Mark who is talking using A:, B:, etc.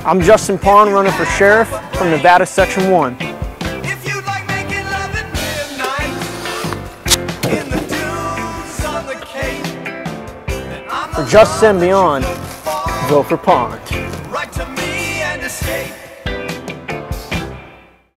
A: I'm Justin Pond, running for sheriff from Nevada Section 1.
B: If you like making love at midnight in the dunes on the Cape, then I'm
A: For justice and beyond, vote for Pond.